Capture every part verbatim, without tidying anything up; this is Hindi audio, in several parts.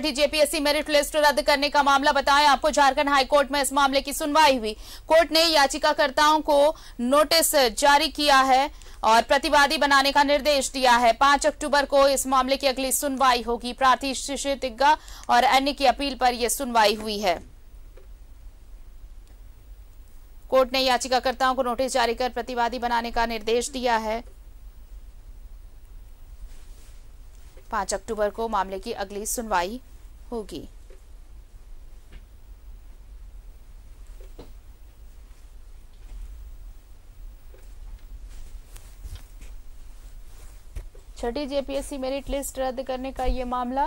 छठी जेपीएससी मेरिट लिस्ट रद्द करने का मामला बताएं आपको। झारखंड हाईकोर्ट में इस मामले की सुनवाई हुई। कोर्ट ने याचिकाकर्ताओं को नोटिस जारी किया है और प्रतिवादी बनाने का निर्देश दिया है। पांच अक्टूबर को इस मामले की अगली सुनवाई होगी। प्रार्थी शिशिर तिग्गा और अन्य की अपील पर यह सुनवाई हुई है। कोर्ट ने याचिकाकर्ताओं को नोटिस जारी कर प्रतिवादी बनाने का निर्देश दिया है। पांच अक्टूबर को मामले की अगली सुनवाई होगी। छठी जेपीएससी मेरिट लिस्ट रद्द करने का ये मामला,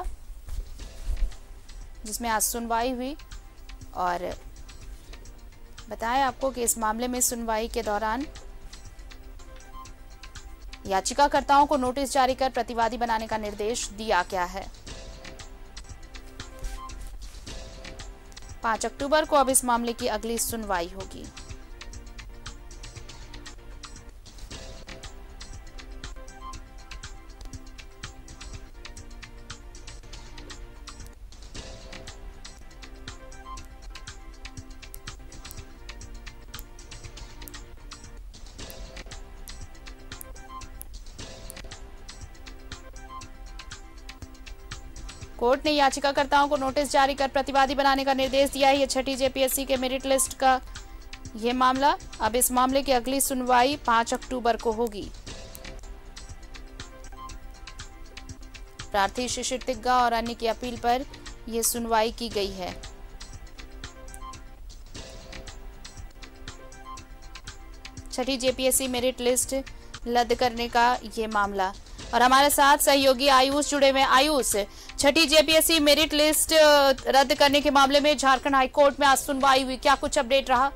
जिसमें आज सुनवाई हुई, और बताएं आपको कि इस मामले में सुनवाई के दौरान याचिकाकर्ताओं को नोटिस जारी कर प्रतिवादी बनाने का निर्देश दिया गया है। पांच अक्टूबर को अब इस मामले की अगली सुनवाई होगी। कोर्ट ने याचिकाकर्ताओं को नोटिस जारी कर प्रतिवादी बनाने का निर्देश दिया है। ये छठी जेपीएससी के मेरिट लिस्ट का ये मामला, अब इस मामले की अगली सुनवाई पांच अक्टूबर को होगी। प्रार्थी शिशिर तिग्गा और अन्य की अपील पर यह सुनवाई की गई है। छठी जेपीएससी मेरिट लिस्ट रद्द करने का ये मामला, और हमारे साथ सहयोगी आयुष जुड़े हुए। आयुष, छठी जेपीएससी मेरिट लिस्ट रद्द करने के मामले में झारखंड हाईकोर्ट में आज सुनवाई हुई, क्या कुछ अपडेट रहा?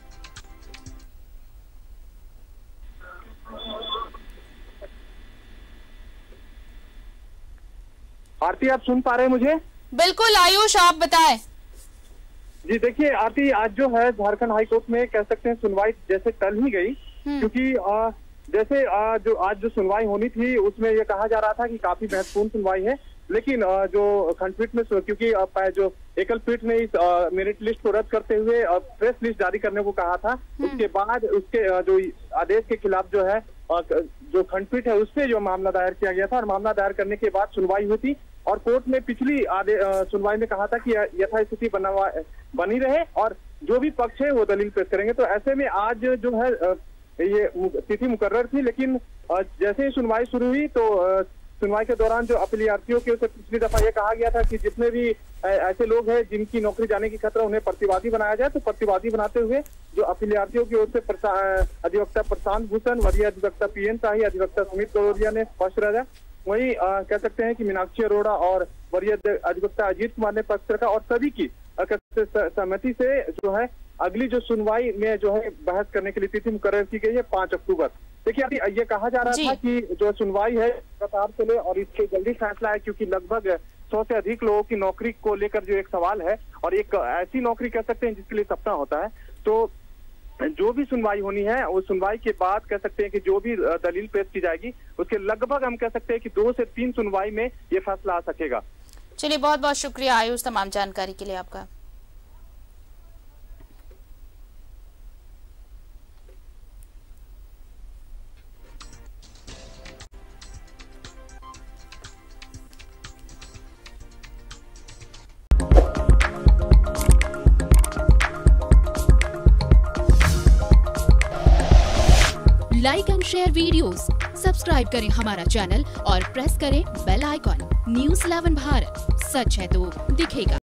आरती, आप सुन पा रहे हैं मुझे? बिल्कुल आयुष, आप बताएं। जी देखिए आरती, आज जो है झारखंड हाईकोर्ट में कह सकते हैं सुनवाई जैसे टल ही गई, क्योंकि आ, जैसे आ, जो आज जो सुनवाई होनी थी उसमें ये कहा जा रहा था कि काफी महत्वपूर्ण सुनवाई है, लेकिन आ, जो खंडपीठ में, क्योंकि आ, जो एकल पीठ ने इस आ, मेरिट लिस्ट को रद्द करते हुए आ, प्रेस लिस्ट जारी करने को कहा था, उसके बाद उसके आ, जो आदेश के खिलाफ जो है आ, जो खंडपीठ है उससे जो मामला दायर किया गया था, और मामला दायर करने के बाद सुनवाई हुई थी, और कोर्ट ने पिछली सुनवाई में कहा था कि यथास्थिति बना बनी रहे और जो भी पक्ष है वो दलील पेश करेंगे। तो ऐसे में आज जो है ये तिथि मुकर्रर थी, लेकिन जैसे ही सुनवाई शुरू हुई तो सुनवाई के दौरान जो अपीलार्थियों की ओर से पिछली दफा ये कहा गया था कि जितने भी ऐसे लोग हैं जिनकी नौकरी जाने की खतरा, उन्हें प्रतिवादी बनाया जाए। तो प्रतिवादी बनाते हुए जो अपीलार्थियों की ओर से अधिवक्ता प्रशांत भूषण, वरीय अधिवक्ता पीएन शाही, अधिवक्ता सुमित गौरिया ने पक्ष रखा। वही कह सकते हैं कि मीनाक्षी अरोड़ा और वरीय अधिवक्ता अजीत कुमार ने पक्ष रखा, और सभी की सहमति से जो है अगली जो सुनवाई में जो है बहस करने के लिए तिथि मुकर्रर की गई है पांच अक्टूबर। देखिए अभी ये कहा जा रहा था कि जो सुनवाई है लगातार चले और इसके जल्दी फैसला है, क्योंकि लगभग सौ से अधिक लोगों की नौकरी को लेकर जो एक सवाल है, और एक ऐसी नौकरी कह सकते हैं जिसके लिए सपना होता है। तो जो भी सुनवाई होनी है उस सुनवाई के बाद कह सकते हैं कि जो भी दलील पेश की जाएगी उसके लगभग हम कह सकते हैं कि दो से तीन सुनवाई में ये फैसला आ सकेगा। चलिए, बहुत बहुत शुक्रिया आयुष तमाम जानकारी के लिए आपका। Like and share videos, subscribe करें हमारा चैनल और प्रेस करें bell icon. News eleven Bharat, सच है तो दिखेगा।